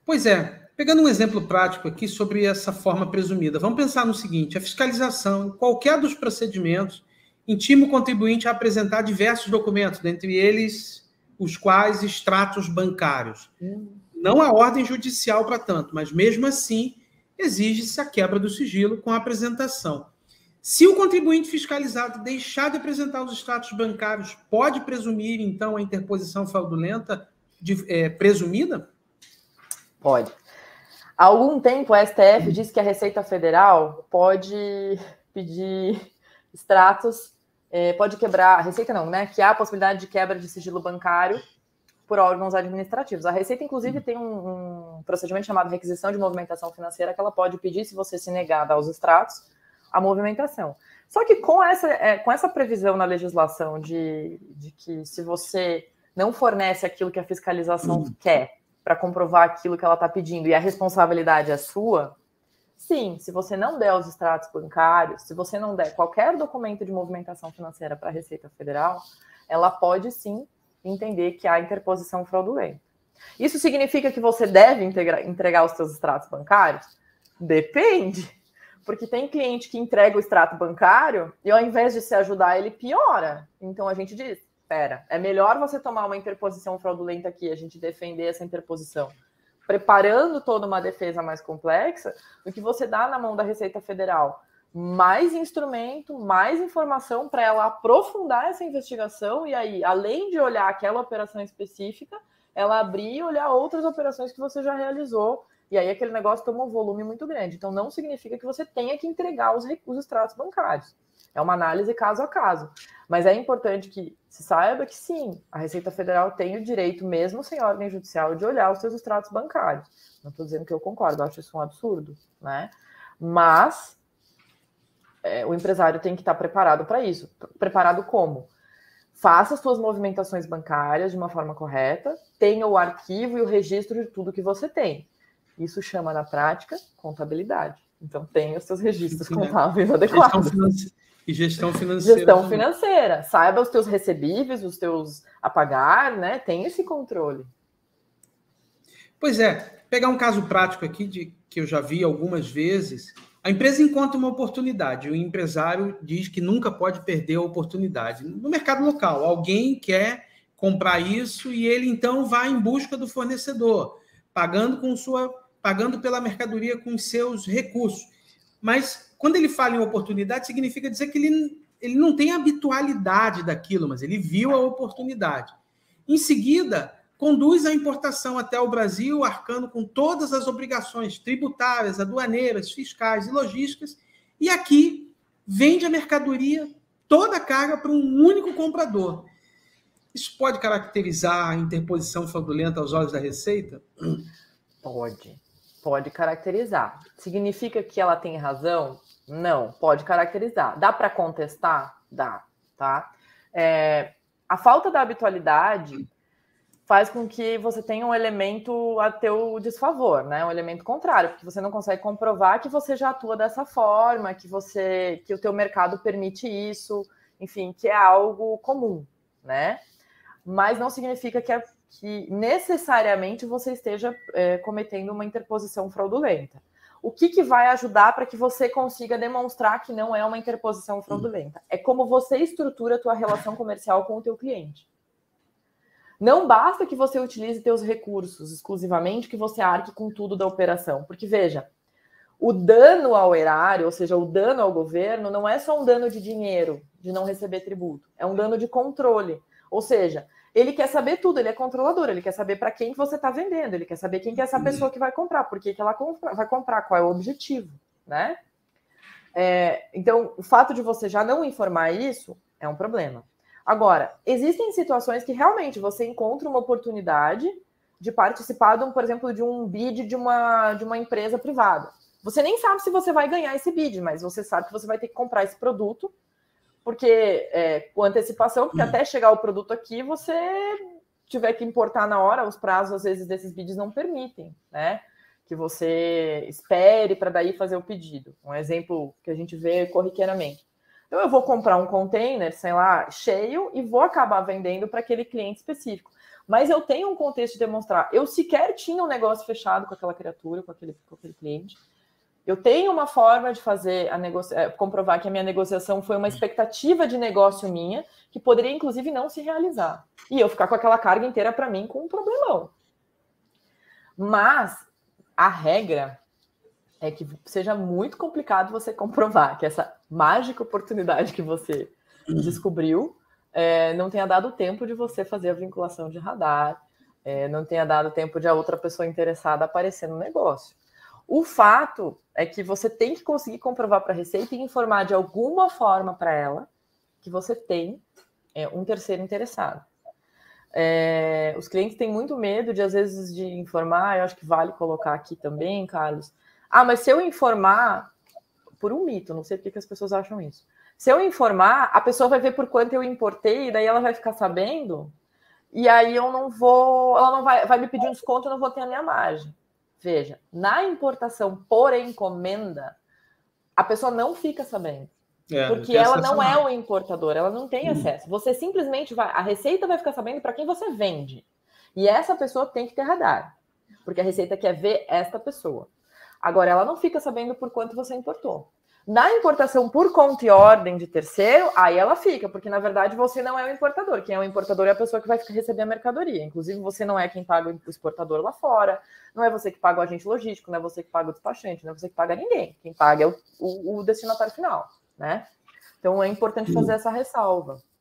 Pois é, pegando um exemplo prático aqui sobre essa forma presumida, vamos pensar no seguinte: a fiscalização, qualquer dos procedimentos, intima o contribuinte a apresentar diversos documentos, dentre eles os quais extratos bancários. Não há ordem judicial para tanto, mas mesmo assim exige-se a quebra do sigilo com a apresentação. Se o contribuinte fiscalizado deixar de apresentar os extratos bancários, pode presumir, então, a interposição fraudulenta presumida? Pode. Há algum tempo, a STF disse que a Receita Federal pode pedir extratos, pode quebrar, a Receita não, né? Que há a possibilidade de quebra de sigilo bancário por órgãos administrativos. A Receita, inclusive, tem um procedimento chamado requisição de movimentação financeira que ela pode pedir, se você se negar a dar os extratos, a movimentação. Só que com essa previsão na legislação de que se você não fornece aquilo que a fiscalização quer para comprovar aquilo que ela está pedindo e a responsabilidade é sua, sim, se você não der os extratos bancários, se você não der qualquer documento de movimentação financeira para a Receita Federal, ela pode sim entender que há interposição fraudulenta. Isso significa que você deve entregar os seus extratos bancários? Depende. Porque tem cliente que entrega o extrato bancário e ao invés de se ajudar, ele piora. Então a gente diz, espera, é melhor você tomar uma interposição fraudulenta aqui, a gente defender essa interposição, preparando toda uma defesa mais complexa, do que você dar na mão da Receita Federal mais instrumento, mais informação para ela aprofundar essa investigação e aí, além de olhar aquela operação específica, ela abrir e olhar outras operações que você já realizou. E aí aquele negócio toma um volume muito grande. Então não significa que você tenha que entregar os extratos bancários. É uma análise caso a caso. Mas é importante que se saiba que sim, a Receita Federal tem o direito, mesmo sem ordem judicial, de olhar os seus extratos bancários. Não estou dizendo que eu concordo, eu acho isso um absurdo, né? Mas o empresário tem que estar preparado para isso. Preparado como? Faça suas movimentações bancárias de uma forma correta, tenha o arquivo e o registro de tudo que você tem. Isso chama, na prática, contabilidade. Então, tenha os seus registros contábeis adequados. E gestão financeira. Gestão financeira. Saiba os teus recebíveis, os teus a pagar, né? Tem esse controle. Pois é. Pegar um caso prático aqui, que eu já vi algumas vezes. A empresa encontra uma oportunidade. O empresário diz que nunca pode perder a oportunidade. No mercado local, alguém quer comprar isso e ele, então, vai em busca do fornecedor, pagando pela mercadoria com seus recursos. Mas, quando ele fala em oportunidade, significa dizer que ele não tem habitualidade daquilo, mas ele viu a oportunidade. Em seguida, conduz a importação até o Brasil, arcando com todas as obrigações tributárias, aduaneiras, fiscais e logísticas, e aqui vende a mercadoria, toda a carga, para um único comprador. Isso pode caracterizar a interposição fraudulenta aos olhos da Receita? Pode caracterizar. Significa que ela tem razão? Não, pode caracterizar. Dá para contestar? Dá, tá? A falta da habitualidade faz com que você tenha um elemento a teu desfavor, né? Um elemento contrário, porque você não consegue comprovar que você já atua dessa forma, que o teu mercado permite isso, enfim, que é algo comum, né? Mas não significa que necessariamente você esteja cometendo uma interposição fraudulenta. O que vai ajudar para que você consiga demonstrar que não é uma interposição fraudulenta? É como você estrutura a tua relação comercial com o teu cliente. Não basta que você utilize teus recursos exclusivamente, que você arque com tudo da operação. Porque, veja, o dano ao erário, ou seja, o dano ao governo, não é só um dano de dinheiro, de não receber tributo. É um dano de controle. Ou seja, ele quer saber tudo, ele é controlador, ele quer saber para quem que você está vendendo, ele quer saber quem que é essa pessoa que vai comprar, por que ela vai comprar, qual é o objetivo, né? Então, o fato de você já não informar isso é um problema. Agora, existem situações que realmente você encontra uma oportunidade de participar, por exemplo, de um bid de uma empresa privada. Você nem sabe se você vai ganhar esse bid, mas você sabe que você vai ter que comprar esse produto, porque com antecipação, porque até chegar o produto aqui, você tiver que importar na hora, os prazos, às vezes, desses bids não permitem, né? Que você espere para daí fazer o pedido. Um exemplo que a gente vê corriqueiramente. Então, eu vou comprar um container, sei lá, cheio e vou acabar vendendo para aquele cliente específico. Mas eu tenho um contexto de demonstrar. Eu sequer tinha um negócio fechado com aquela criatura, com aquele cliente. Eu tenho uma forma de fazer comprovar que a minha negociação foi uma expectativa de negócio minha, que poderia, inclusive, não se realizar. E eu ficar com aquela carga inteira para mim com um problemão. Mas a regra é que seja muito complicado você comprovar que essa mágica oportunidade que você descobriu não tenha dado tempo de você fazer a vinculação de radar, não tenha dado tempo de a outra pessoa interessada aparecer no negócio. O fato é que você tem que conseguir comprovar para a Receita e informar de alguma forma para ela que você tem um terceiro interessado. Os clientes têm muito medo de, às vezes, de informar. Eu acho que vale colocar aqui também, Carlos. Mas se eu informar, por um mito, não sei porque que as pessoas acham isso. Se eu informar, a pessoa vai ver por quanto eu importei, e daí ela vai ficar sabendo, e aí eu não vou, ela não vai me pedir um desconto, eu não vou ter a minha margem. Veja, na importação por encomenda, a pessoa não fica sabendo. Porque ela não é o importador, ela não tem acesso. Você simplesmente a Receita vai ficar sabendo para quem você vende. E essa pessoa tem que ter radar. Porque a Receita quer ver esta pessoa. Agora, ela não fica sabendo por quanto você importou. Na importação por conta e ordem de terceiro, aí ela fica, porque na verdade você não é o importador. Quem é o importador é a pessoa que vai receber a mercadoria. Inclusive, você não é quem paga o exportador lá fora, não é você que paga o agente logístico, não é você que paga o despachante, não é você que paga ninguém. Quem paga é o destinatário final, né? Então é importante fazer essa ressalva.